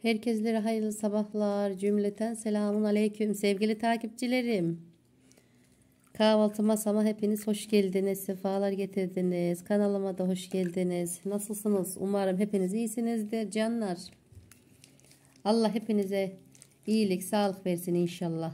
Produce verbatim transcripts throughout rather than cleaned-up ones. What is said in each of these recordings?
Herkeslere hayırlı sabahlar. Cümleten selamun aleyküm sevgili takipçilerim. Kahvaltı masama hepiniz hoş geldiniz. Sefalar getirdiniz. Kanalıma da hoş geldiniz. Nasılsınız? Umarım hepiniz iyisinizdir canlar. Allah hepinize iyilik, sağlık versin inşallah.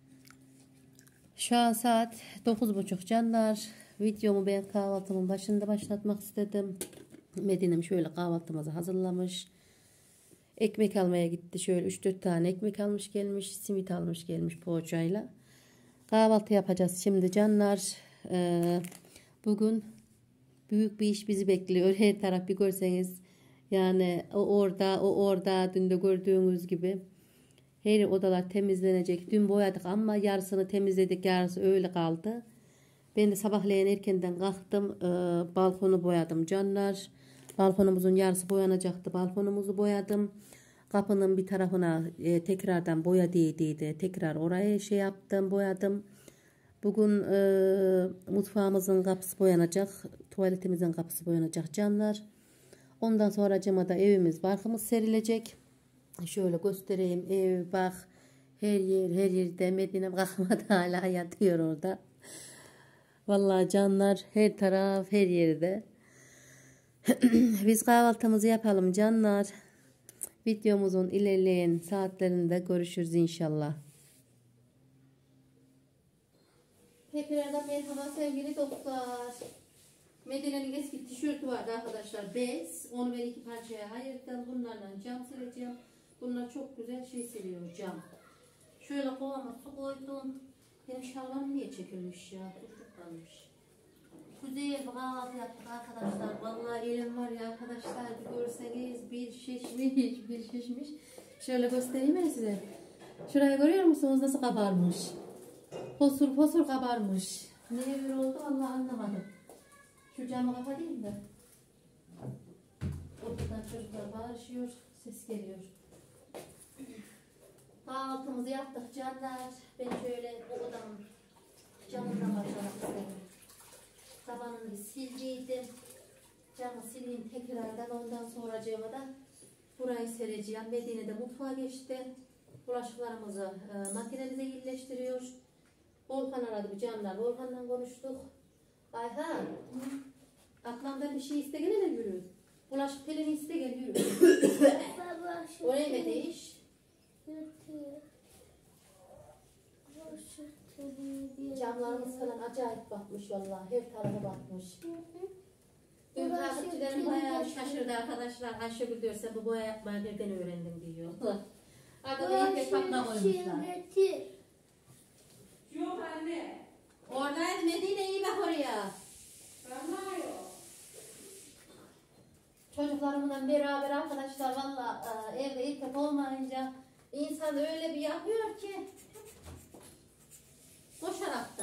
Şu an saat dokuz buçuk canlar. Videomu ben kahvaltımın başında başlatmak istedim. Medine'm şöyle kahvaltımızı hazırlamış. Ekmek almaya gitti. Şöyle üç dört tane ekmek almış gelmiş. Simit almış gelmiş poğaçayla. Kahvaltı yapacağız şimdi canlar. Ee, bugün büyük bir iş bizi bekliyor. Her taraf bir görseniz. Yani o orada, o orada. Dün de gördüğünüz gibi. Her odalar temizlenecek. Dün boyadık ama yarısını temizledik. Yarısı öyle kaldı. Ben de sabahleyin erkenden kalktım. Ee, balkonu boyadım canlar. Balkonumuzun yarısı boyanacaktı. Balkonumuzu boyadım. Kapının bir tarafına e, tekrardan boya değdiydi. Tekrar oraya şey yaptım, boyadım. Bugün e, mutfağımızın kapısı boyanacak. Tuvaletimizin kapısı boyanacak canlar. Ondan sonra camada evimiz, barkımız serilecek. Şöyle göstereyim. Ev, bak. Her yer, her yerde. Medine'm kalkmadı, hala yatıyor orada. Vallahi canlar, her taraf, her yerde. Biz kahvaltımızı yapalım canlar. Videomuzun ilerleyen saatlerinde görüşürüz inşallah. Tekrardan merhaba sevgili dostlar. Medine'nin eski tişörtü vardı arkadaşlar. Bez. Onu ben iki parçaya ayırdım. Bunlarla cam sileceğim. Bunlar çok güzel şey siliyor cam. Şöyle kovama su koydum. Benim şalvarım niye çekilmiş ya? Turşuk kalmış. Güzel bir kahvaltı yaptık arkadaşlar. Vallahi elim var ya arkadaşlar, bir görseniz bir şişmiş, bir şişmiş. Şöyle göstereyim mi size? Şurayı görüyor musunuz nasıl kabarmış? Fosur fosur kabarmış. Niye böyle oldu vallahi anlamadım. Şu camı kapatayım da. Oradan çocuklar bağırışıyor, ses geliyor. Kahvaltımızı yaptık canlar. Ben şöyle o odamın camından başlamak istedim. Tabanını sildiydim. Camı sileyim tekrardan. Ondan sonra cama da burayı sereceğim. Medine'de mutfağa geçti. Bulaşıklarımızı e, makinemize yerleştiriyor. Volkan aradı bir canlar. Volkan'la konuştuk. Ayhan. Aklımda bir şey iste gene de yürü. Bulaşık telini iste gel yürü. Oraya ne değiş? Camlarımız falan acayip bakmış vallahi, her tarafa bakmış. Dün takipçilerim bayağı şaşırdı arkadaşlar. Ayşegül diyorsa bu boya yapmayı nereden öğrendim diyor. Adada ilk patla koymuşlar. Yok anne. Oradaydı Medine, iyi bak oraya. Tamam yok. Çocuklarımla beraber arkadaşlar vallahi evde ilk olmayınca insan öyle bir yapıyor ki koşarak da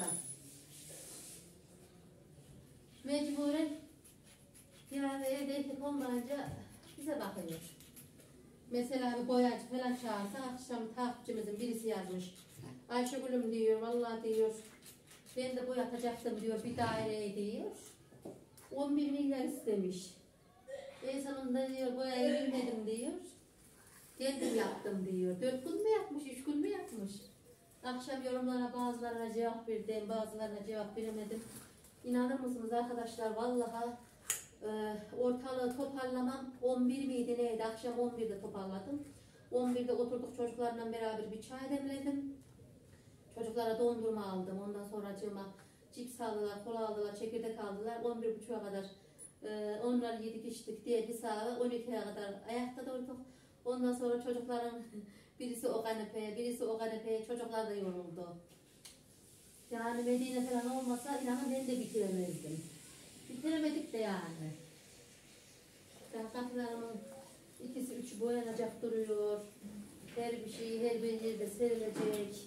mecburen yani evde ilk olmayınca bize bakıyor. Mesela bir boyacı falan çağırsa akşam takipçimizin birisi yazmış. Ayşegül'üm diyor, vallahi diyor ben de boyatacaktım diyor, bir daireye diyor. on bir milyar istemiş. En sonunda diyor boyayı bilmedim diyor. Kendim yaptım diyor. Dört gün mü yapmış, üç gün mü yapmış? Akşam yorumlara bazılarına cevap verdim, bazılarına cevap veremedim. İnanır mısınız arkadaşlar, vallahi e, ortalığı toparlamam on bir miydi neydi? Akşam on birde toparladım. on birde oturduk çocuklarla beraber bir çay demledim. Çocuklara dondurma aldım. Ondan sonra acıma cips aldılar, kola aldılar, çekirdek aldılar. on bir buçuğa kadar e, onları yedik içtik diye bir saat on ikiye kadar ayakta durduk. Ondan sonra çocukların birisi o kanepeye, birisi o kanepeye, çocuklar da yoruldu. Yani Medine falan olmasa inanın ben de bitiremezdim. Bitiremedik de yani. Ben kapılarımın ikisi üçü boyanacak duruyor. Her bir şey her bir yerde serilecek.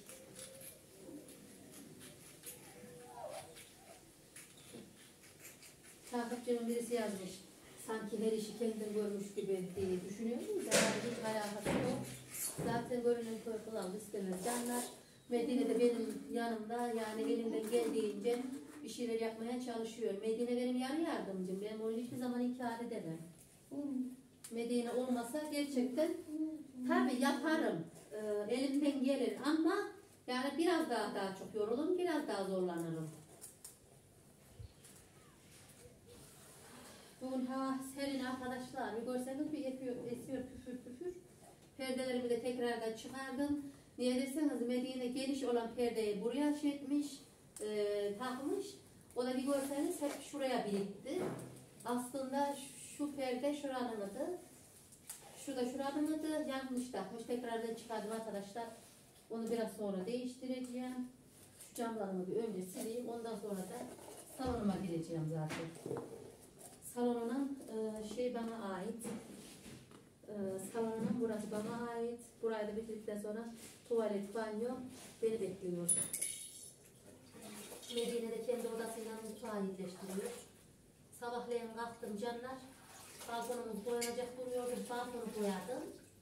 Takipçimin birisi yazmış. Sanki her işi kendim görmüş gibi diye düşünüyorum. Yani hiç alakası yok. Zaten görünen köy kılavuz istemez canlar. Medine de benim yanımda, yani elimden geldiğince bir şeyler yapmaya çalışıyor. Medine benim yarı yardımcım. Ben onu hiçbir zaman inkar edemem. Medine olmasa gerçekten tabii yaparım. Ee, elimden gelir ama yani biraz daha daha çok yorulurum, biraz daha zorlanırım. Bugün hava serin arkadaşlar. Bir görseniz bir esiyor, esiyor püfür püfür. Perdelerimi de tekrardan çıkardım. Niye derseniz Medine geniş olan perdeyi buraya şey etmiş, e, takmış. O da bir görseniz hep şuraya birikti. Aslında şu perde şuranındı. Şu da şuranındı. Yanlış takmış. Tekrardan çıkardım arkadaşlar. Onu biraz sonra değiştireceğim. Şu camlarımı bir önce sileyim. Ondan sonra da salonuma gireceğim zaten. Salonun e, şey bana ait. E, salonun burası bana ait. Burayı da bitirdikten sonra tuvalet, banyo beni bekliyor. Medine de kendi odasıyla mutfağı yerleştiriyor. Sabahleyin kalktım canlar. Balkonumuz boyanacak duruyordu. Balkonu boyadım.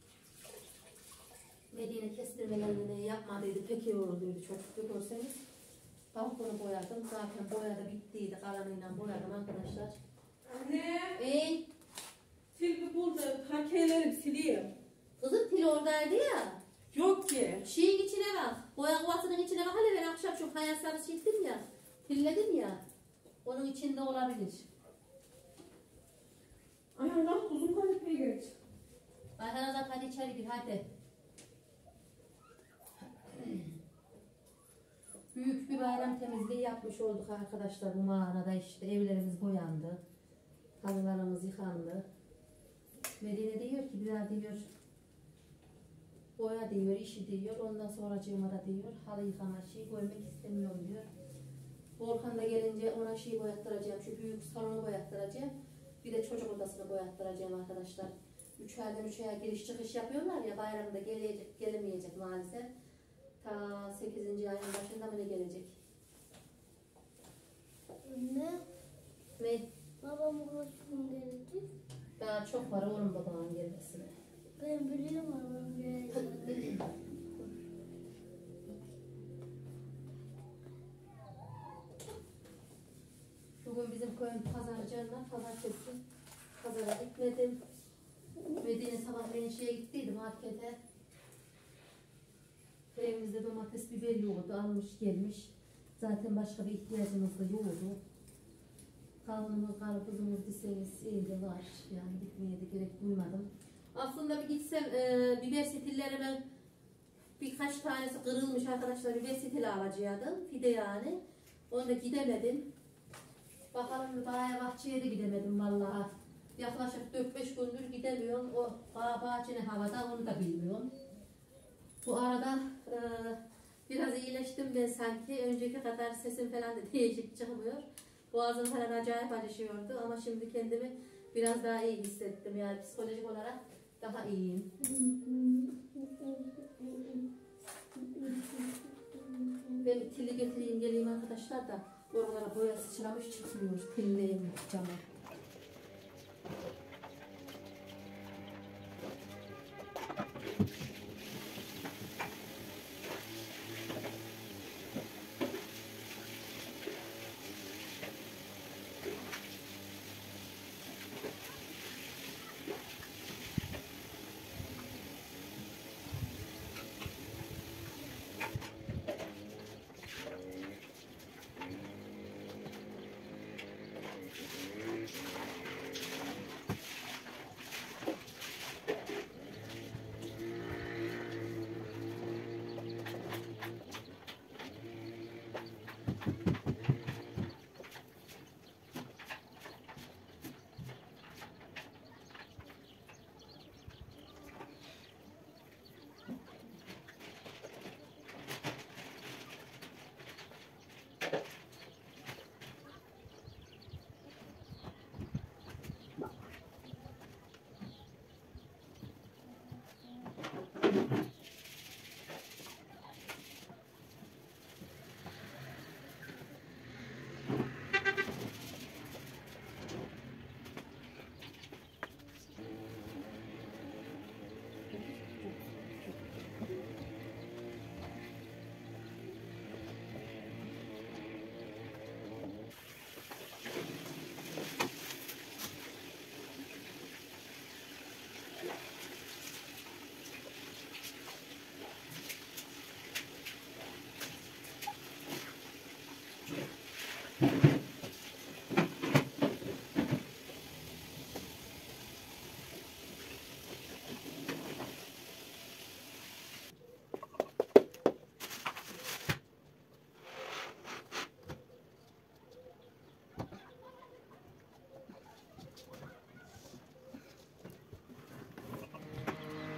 Medine kestirmelerini yapmadıydı. Pek iyi olurduydu çok görseniz. Balkonu boyadım. Zaten boya da bittiydi. Kalanıyla boyadım arkadaşlar. Anne. Eee? Fil buldu. Parkeleri sileyim. Kızım pil oradaydı ya. Yok ki. Şeyin içine bak. Boya kovasının içine bak. Hele ben akşam çok hayal sarısı çektim ya. Pilledim ya. Onun içinde olabilir. Ayağından uzun kanepeye geç. Ayhan Azat hadi içeri gir hadi. Büyük bir bayram temizliği yapmış olduk arkadaşlar bu mağarada işte evlerimiz boyandı. Halılarımız yıkandı. Medine diyor ki bir daha diyor boya diyor, işi diyor, ondan sonra da diyor halı yıkama şeyi görmek istemiyorum diyor. Volkan da gelince ona şey boyattıracağım, şu büyük salonu boyattıracağım. Bir de çocuk odasını boyattıracağım arkadaşlar. Üç aydan üç aya giriş çıkış yapıyorlar ya bayramda gelecek, gelemeyecek maalesef. Ta sekizinci ayın başında mı ne gelecek? Ne? Ne? Babam uğraşım gelecek. Daha çok var oğlum babanın gelmesine. Ben biliyorum babam gelecek. Bugün bizim köyün pazarı canlar, pazartesi. Pazara gitmedim. Medine sabahleyin şeye gittiydi markete. Evimizde domates, biber yoğurdu, almış gelmiş. Zaten başka bir ihtiyacımız da yoktu. Kavunumuz, karpuzumuz deseniz iyiydi var. Yani gitmeye de gerek duymadım. Aslında bir gitsem e, biber stillerime birkaç tanesi kırılmış arkadaşlar. Biber stili alacaktım. Fide yani. Onu da gidemedim. Bakalım bağ bahçeye de gidemedim vallahi. Yaklaşık dört beş gündür gidemiyorum. O bağ bahçene havada onu da bilmiyorum. Bu arada e, biraz iyileştim ben sanki. Önceki kadar sesim falan da değişik çıkmıyor. Boğazım falan acayip acışıyordu ama şimdi kendimi biraz daha iyi hissettim. Yani psikolojik olarak daha iyiyim. Ben bir tilli getireyim geleyim arkadaşlar da oralara boya sıçramış çıkmıyor. Tilleyim cama.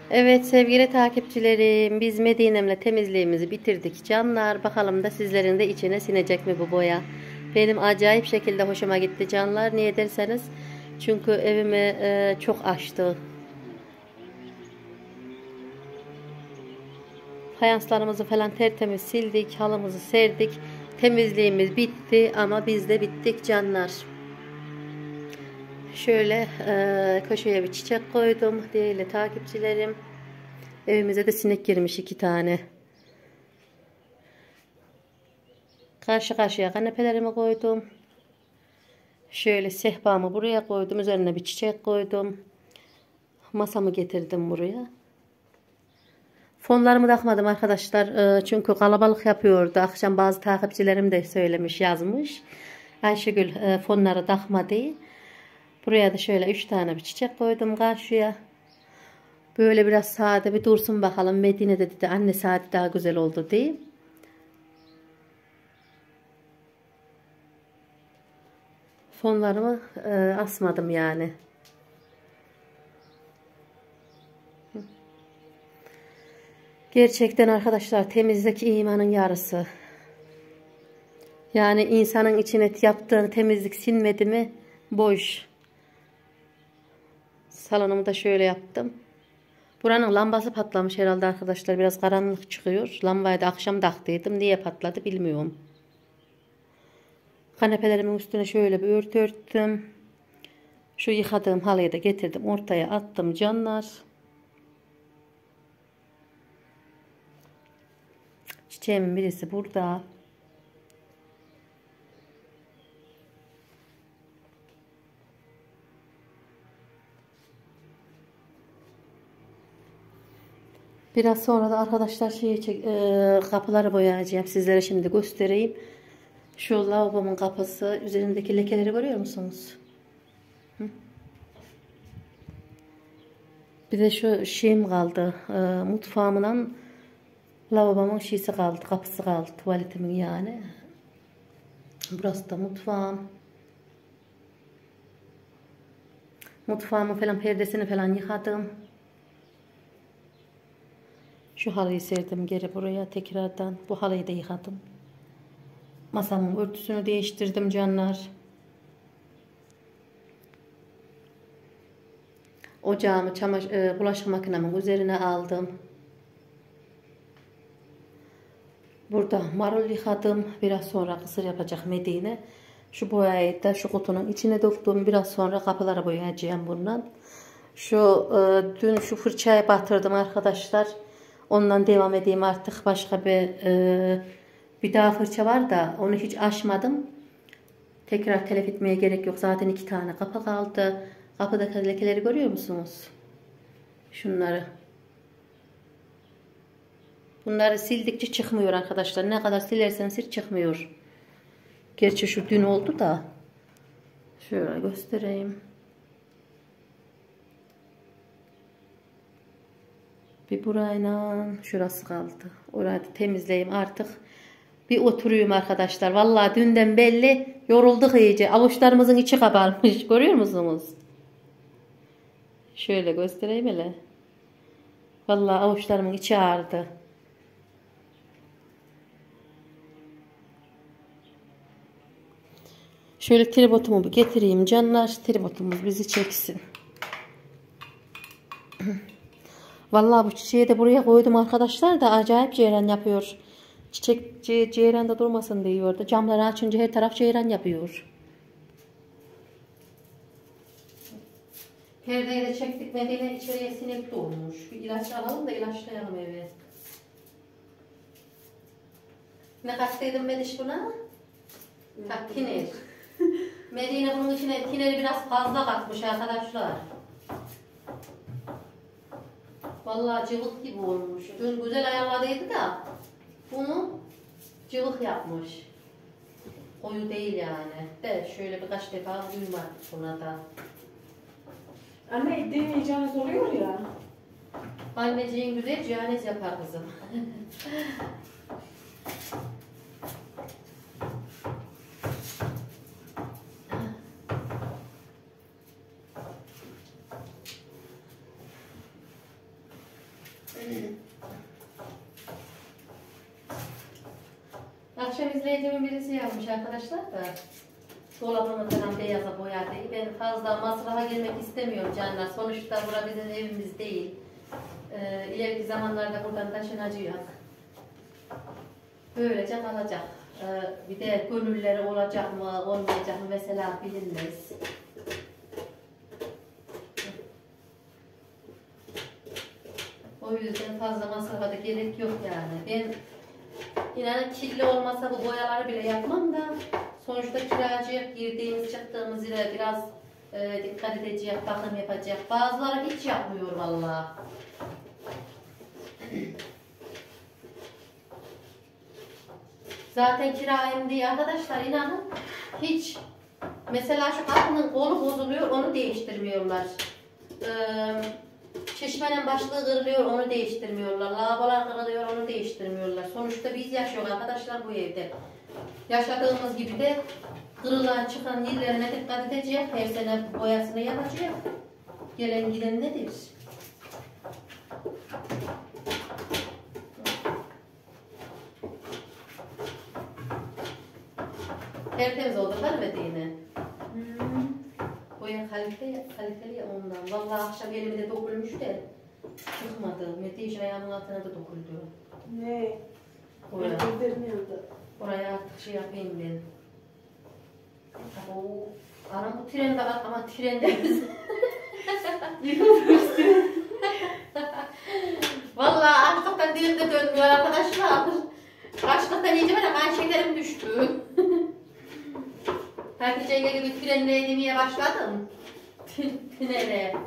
Evet sevgili takipçilerim, biz Medine'mle temizliğimizi bitirdik canlar. Bakalım da sizlerin de içine sinecek mi bu boya? Benim acayip şekilde hoşuma gitti canlar. Niye derseniz çünkü evimi e, çok açtı. Fayanslarımızı falan tertemiz sildik, halımızı serdik. Temizliğimiz bitti ama biz de bittik canlar. Şöyle e, köşeye bir çiçek koydum değerli takipçilerim. Evimize de sinek girmiş iki tane. Karşı karşıya kanepelerimi koydum. Şöyle sehpamı buraya koydum. Üzerine bir çiçek koydum. Masamı getirdim buraya. Fonlarımı takmadım arkadaşlar. Çünkü kalabalık yapıyordu. Akşam bazı takipçilerim de söylemiş, yazmış. Ayşegül fonları takma diye. Buraya da şöyle üç tane bir çiçek koydum karşıya. Böyle biraz sade bir dursun bakalım. Medine'de dedi anne sade daha güzel oldu diye. Fonlarımı e, asmadım yani. Gerçekten arkadaşlar temizlik imanın yarısı. Yani insanın içine yaptığın temizlik sinmedi mi boş. Salonumu da şöyle yaptım. Buranın lambası patlamış herhalde arkadaşlar. Biraz karanlık çıkıyor. Lambayı da akşam taktıydım. Niye patladı bilmiyorum. Kanepelerimin üstüne şöyle bir örtü örttüm. Şu yıkadığım halıyı da getirdim. Ortaya attım canlar. Çiçeğimin birisi burada. Biraz sonra da arkadaşlar şeyi çek, e, kapıları boyayacağım. Sizlere şimdi göstereyim. Şu lavabomun kapısı üzerindeki lekeleri görüyor musunuz? Hı? Bir de şu şeyim kaldı. E, mutfağımın lavabomun şeysi kaldı. Kapısı kaldı. Tuvaletimin yani. Burası da mutfağım. Mutfağımın falan perdesini falan yıkadım. Şu halıyı serdim geri buraya tekrardan. Bu halıyı da yıkadım. Masamın örtüsünü değiştirdim canlar. Ocağımı çamaş e, bulaşık makinemin üzerine aldım. Burada marul yıkadım. Biraz sonra kısır yapacak Medine. Şu boyayı da şu kutunun içine döktüm. Biraz sonra kapılara boyayacağım bundan. Şu e, dün şu fırçaya batırdım arkadaşlar. Ondan devam edeyim artık. Başka bir e, bir daha fırça var da onu hiç açmadım. Tekrar telef etmeye gerek yok. Zaten iki tane kapı kaldı. Kapıdaki lekeleri görüyor musunuz? Şunları. Bunları sildikçe çıkmıyor arkadaşlar. Ne kadar silerseniz hiç çıkmıyor. Gerçi şu dün oldu da. Şöyle göstereyim. Bir burayla şurası kaldı. Orayı da temizleyeyim artık. Bir oturuyum arkadaşlar. Vallahi dünden belli yorulduk iyice. Avuçlarımızın içi kabarmış. Görüyor musunuz? Şöyle göstereyim hele. Vallahi avuçlarımın içi ağrıdı. Şöyle tribotumu bir getireyim canlar. Tribotumuz bizi çeksin. Vallahi bu çiçeği de buraya koydum arkadaşlar da acayip ceyran yapıyor. Çiçek ce ceyranda durmasın diyordu. Camları açınca her taraf ceyran yapıyor. Perdeyi de çektik Medine içeriye sinek doğmuş. Bir ilaç alalım da ilaçlayalım eve. Ne kattıydım Mediş buna? Bak tiner. Medine bunun içine tineri biraz fazla katmış arkadaşlar. Vallahi cıvık gibi olmuş. Dün güzel ayarladıydı da bunu cıvık yapmış. Koyu değil yani. De şöyle birkaç defa uyuma buna da. Anne deneyeceğiniz oluyor ya. Anneciğin güzel cihanet yapar kızım. Akşam izleyicimin birisi yazmış arkadaşlar da dolabımı falan beyaza boyadı. Ben fazla masrafa girmek istemiyorum canlar. Sonuçta bura bizim evimiz değil. Ee, ileriki zamanlarda buradan taşınacağız. Böylece kalacak. Ee, bir de gönülleri olacak mı olmayacak mı mesela bilinmez. O yüzden fazla masrafa da gerek yok yani. Ben inanın kirli olmasa bu boyaları bile yapmam da sonuçta kiracıya girdiğimiz çıktığımız yere biraz e, dikkat edecek, bakım yapacak. Bazıları hiç yapmıyor vallahi. Zaten kirayım diye arkadaşlar inanın hiç mesela şu kapının kolu bozuluyor onu değiştirmiyorlar. Ee, çeşmenin başlığı kırılıyor onu değiştirmiyorlar. Lavabolar kırılıyor onu değiştirmiyorlar. Sonuçta biz yaşıyoruz arkadaşlar bu evde. Yaşadığımız gibi de kırılan çıkan yerlerine dikkat edecek. Her sene boyasını yapacak. Gelen giden nedir? Tertemiz oldu değil mi Medine? Hmm. Boya kaliteli, kaliteli ya ondan. Vallahi akşam elime de dokunmuş da çıkmadı. Medine ayağımın altına da dokundu. Ne? Boya. Gözlerim yandı. Oraya artık şey yapayım ben. Oo, anam bu trende var ama trende biz. Vallahi açlıktan dilim de dönmüyor arkadaşlar. Açlıktan iyice böyle kan şekerim düştü. Hatice'yle gibi trenle yemeye başladım. Tünele.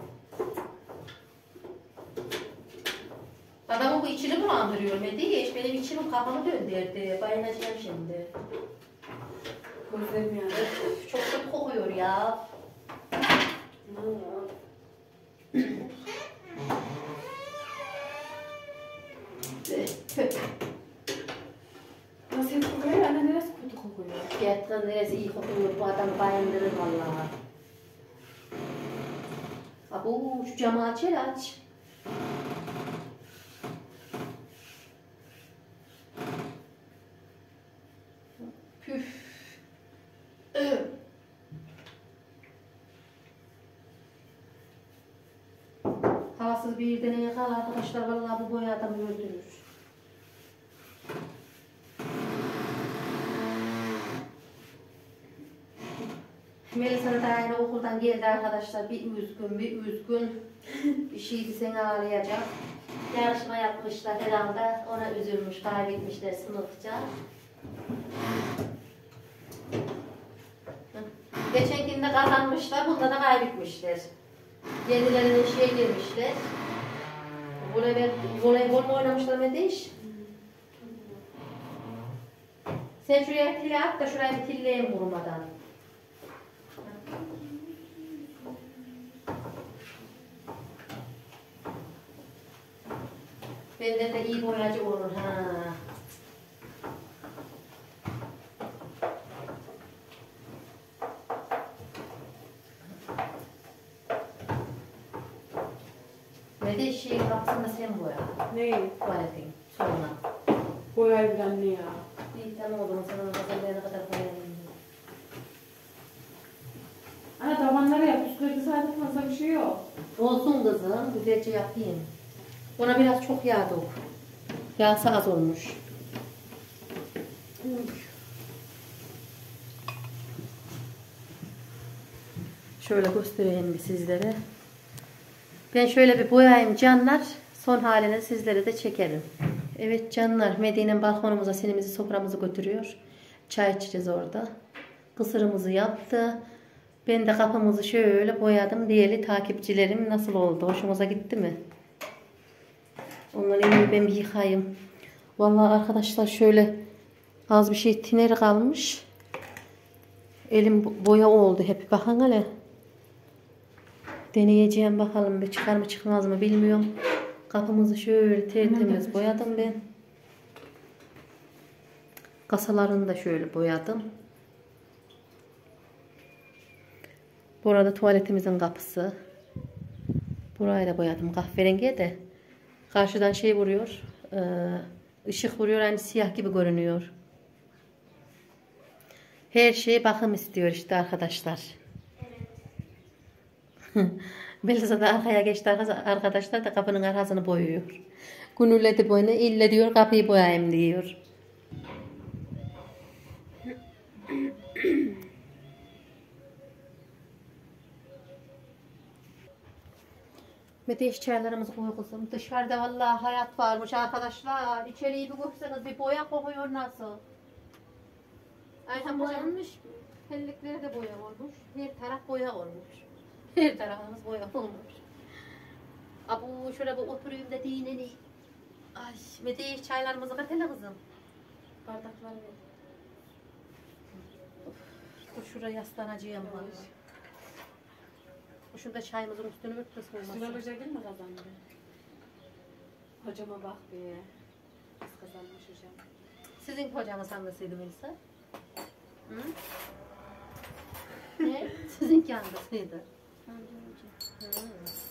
Adamın bu içini bulandırıyor Mediye. Benim içim kafamı döndürdü. Bayılacağım şimdi. Gözlerim yandı. Çok kötü kokuyor ya. Nasıl kokuyor? Anne neresi kötü kokuyor? Fiyatları neresi iyi kokuyor. Bu adamı bayındırır vallahi. Abo şu camı aç hele aç. Püf. Havasız bir deneye kal arkadaşlar vallahi bu boya adamı öldürür. Melisa'nın da aynı okuldan geldi arkadaşlar. Bir üzgün, bir üzgün. Bir şeydi seni ağlayacak. Yarışma yapmışlar herhalde. Ona üzülmüş, kaybetmişler sınıfça. Geçenkinde kazanmışlar, bunda da kaybetmişler. Kendilerine şey girmişler. Voleybol, voleybol mu oynamışlar Mediş? Sen şuraya tille at da şuraya bir tilleyim vurmadan. Benden de iyi boyacı olur ha. Ve de şeyin kapısında sen boya. Neyi? Tuvaletin sonra. Boyayı bir anne ya. İyi tamam o zaman sana hazırlayana kadar boyayalım. Ana tabanlara yap. Üstleri sadece fazla bir şey yok. Olsun kızım, güzelce yapayım. Ona biraz çok yağ dök. Yağsı az olmuş. Şöyle göstereyim bir sizlere. Ben şöyle bir boyayayım canlar. Son halini sizlere de çekerim. Evet canlar, Medine'nin balkonumuza sinimizi soframızı götürüyor. Çay içeceğiz orada. Kısırımızı yaptı. Ben de kapımızı şöyle boyadım. Değerli takipçilerim nasıl oldu? Hoşumuza gitti mi? Onları elimi ben bir yıkayayım. Vallahi arkadaşlar şöyle az bir şey tineri kalmış. Elim boya oldu hep. Bakın hele. Deneyeceğim bakalım bir çıkar mı çıkmaz mı bilmiyorum. Kapımızı şöyle tertemiz boyadım ben. Kasalarını da şöyle boyadım. Burada tuvaletimizin kapısı. Burayı da boyadım kahverengiye de. Karşıdan şey vuruyor. E, ışık vuruyor. Hani siyah gibi görünüyor. Her şeye bakım istiyor işte arkadaşlar. Melisa da arkaya geçti arkadaşlar da kapının arkasını boyuyor. Günülledi boyunu. İlle diyor kapıyı boyayayım diyor. Meteş çaylarımızı koy kızım. Dışarıda vallahi hayat varmış arkadaşlar. İçeriği bir görseniz bir boya kokuyor nasıl. Ayhan boyanmış. Pellikleri de boya olmuş. Her taraf boya olmuş. Her tarafımız boya olmuş. Abu şöyle bir oturayım da dineni. Ay Meteş çaylarımızı kathele kızım. Bardaklar ver. Dur şuraya yaslanacağım var. Şurada çayımızın üstünü örtmesi olmasın. Süral Hoca değil mi kazandı? Hocama bak be. Biz kazanmış hocam. Sizin hocanız hangisiydi Melisa? Hı? Ne? Sizinki hangisiydi? Hı.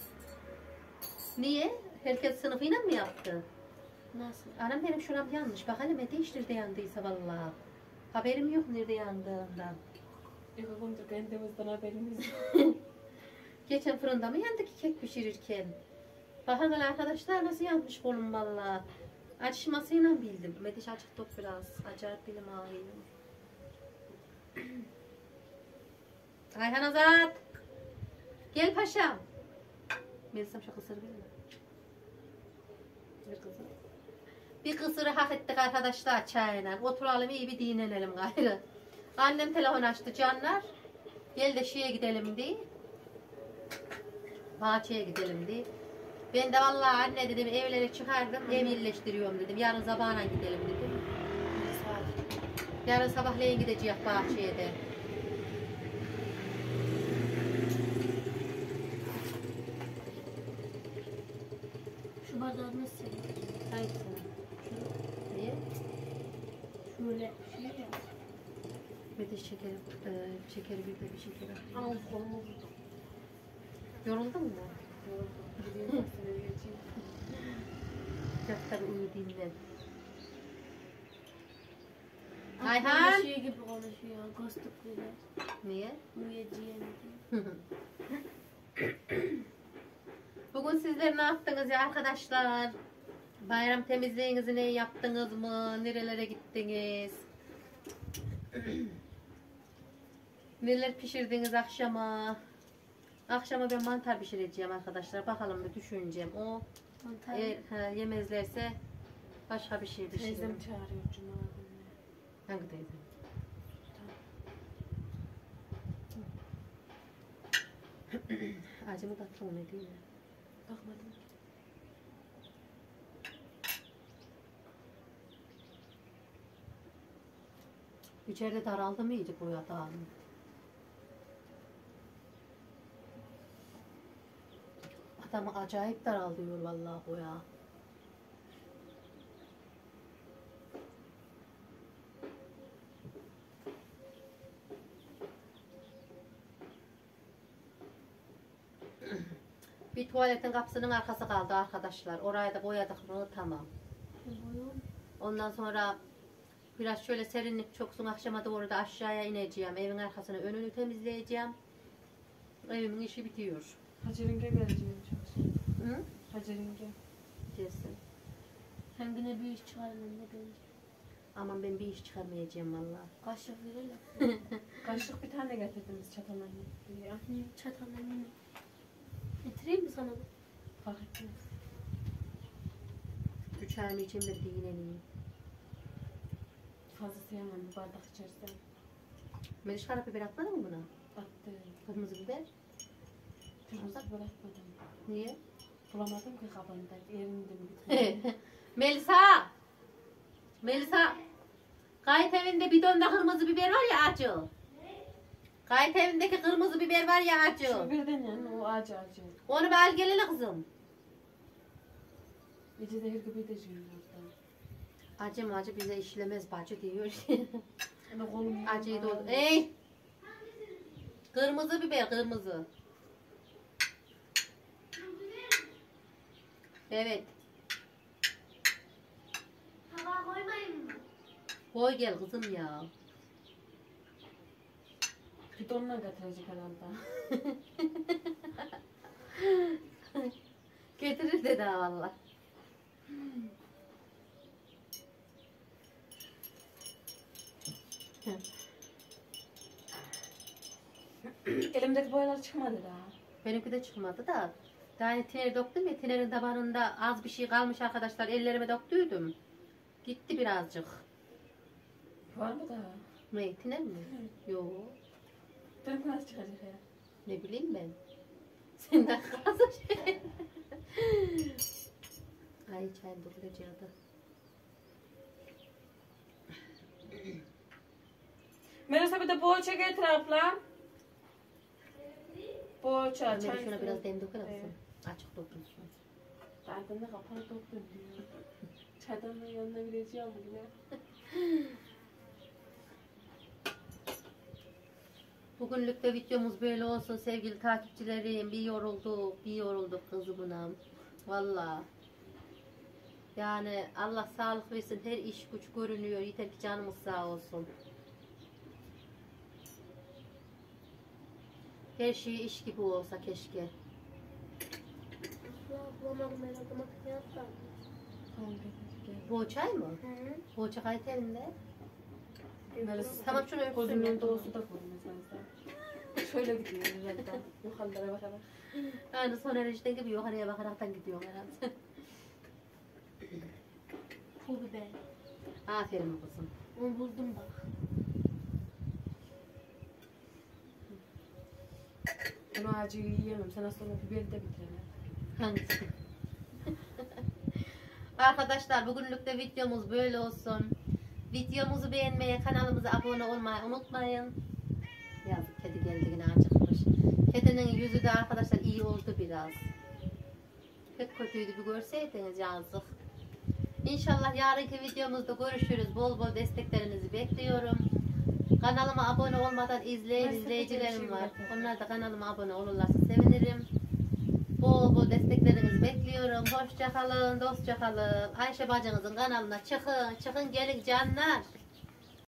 Niye? Herkes sınıfıyla mı yaptı? Nasıl? Anam benim şuram yanmış. Bak hele Meteş nerede yandıysa vallahi. Haberim yok nerede yandığından. İlk gündür kendimizden haberimiz yok. Geçen fırında mı yandı ki kek pişirirken? Bakın hele arkadaşlar nasıl yanmış kolum vallahi. Açışmasıyla bildim. Meteş açık top biraz. Acayip bilim ağrıyor. Ayhan Azat. Gel paşam. Melisa'm şu kısır bilir mi? Bir kısır. Bir kısırı hak ettik arkadaşlar çayla. Oturalım iyi bir dinlenelim gayrı. Annem telefon açtı canlar. Gel de şeye gidelim diye. Bahçeye gidelim diye. Ben de vallahi anne dedim evlere çıkardım. Ev yerleştiriyorum dedim. Yarın sabahına gidelim dedim. Yarın sabahleyin gideceğiz bahçeye de. Şu bardağı nasıl seviyorsun? Hangisini? Şunu. Niye? Şöyle şey ya. Meteş şekeri, e, şekeri bir de bir şeker Ama atayım. kolumu vurdum. Yoruldun mu? Yoruldum. Gidiyorum seni geçeyim. Yatakta uyu dinlen. Ayhan. Ayhan. Şey gibi konuşuyor. Ghostuk bile. Niye? Uyuyacağım diye. Bugün sizler ne yaptınız ya arkadaşlar? Bayram temizliğinizi ne yaptınız mı? Nerelere gittiniz? Neler pişirdiniz akşama? Akşama ben mantar pişireceğim arkadaşlar. Bakalım bir düşüneceğim. O Mantar. eğer ha, yemezlerse başka bir şey pişiririm. Teyzem çağırıyor Cuma gününe. Hangi teyze? Acımı tatlı mı ne değil mi? Bakmadım. İçeride daraldı mı iyice bu yatağım? Adamı acayip daralıyor vallahi bu ya. Bir tuvaletin kapısının arkası kaldı arkadaşlar. Orayı da boyadık mı tamam. Buyurun. Ondan sonra biraz şöyle serinlik çoksun akşama doğru da aşağıya ineceğim. Evin arkasını önünü temizleyeceğim. Evimin işi bitiyor. Hacer'inke geleceğim çok. Hı? Hacer'inke. Gelsin. Hem güne bir iş çıkarın hem de benim. Aman ben bir iş çıkarmayacağım vallahi. Kaşık verelim. Kaşık bir tane getirdiniz çatalına. Ya. Çatalını mı? Getireyim mi sana? Fark etmez. Şu çayımı içeyim de bir dinleneyim. Fazla sevmem bu bardak içersen. Meriç karabiber atmadın mı buna? Attı. Kırmızı biber. Kırmızı bırakmadım. Niye? Bulamadım ki kabanda. Erindim gitmedim. Melisa! Melisa! Kayıt evinde bidonda kırmızı biber var ya acı. Kayıt evindeki kırmızı biber var ya acı. Şu birden yani o acı acı. Onu bir al gelene kızım. Gece zehir gibi de şimdi orada. Acı mı acı bize işlemez bacı diyor. Ama kolum Acıyı doldu. Ey! Kırmızı biber kırmızı. Evet. Koy gel kızım ya. Bidonla getirecek herhalde. Getirir dedi ha valla. Elimdeki boyalar çıkmadı daha. Benimki de çıkmadı da. Daha yeni tiner döktüm ya, tinerin tabanında az bir şey kalmış arkadaşlar. Ellerime döktüydüm. Gitti birazcık. Var mı daha? Ne, tiner mi? Yok. Benimki nasıl çıkacak ya? Ne bileyim ben. Sen de kalsın şey. Ay çayım döküleceğiydi. Melisa bir de poğaça getir abla. Poğaça, Ben çay. şuna biraz dem döker Evet. misin? Açık dökülsün. Zaten de kapalı doktor diyor. Çaydanın yanına gideceğim bugüne. Bugünlük de videomuz böyle olsun sevgili takipçilerim. Bir yorulduk, bir yorulduk kızımla. Valla. Yani Allah sağlık versin. Her iş güç görünüyor. Yeter ki canımız sağ olsun. Her şey iş gibi olsa keşke. Ablama merak makinesi yapsam. Tamam peki. Bu çay mı? Hı. Bu çay kalitesinde. Melisa Tamam, şunu öpsün gözünün ya. doğusu da koymuş mesela. Şöyle gidiyor zaten. Yukarılara bakarak. Yani son erişten gibi yukarıya bakaraktan gidiyor herhalde. Pul biber. Aferin kızım. Onu buldum bak. Ben o acıyı yiyemem. Sen aslında biberi de bitiremem. Hangisi? Arkadaşlar bugünlük de videomuz böyle olsun. Videomuzu beğenmeyi, kanalımıza abone olmayı unutmayın. Yazık kedi geldi yine acıkmış. Kedinin yüzü de arkadaşlar iyi oldu biraz. Pek kötüydü, bir görseydiniz yazık. İnşallah yarınki videomuzda görüşürüz. Bol bol desteklerinizi bekliyorum. Kanalıma abone olmadan izleyen Ben izleyicilerim size var. bir şey Onlar da kanalıma abone olurlarsa sevinirim. Bol bol desteklerinizi bekliyorum. Hoşça kalın, dostça kalın. Ayşe bacınızın kanalına çıkın, çıkın gelin canlar.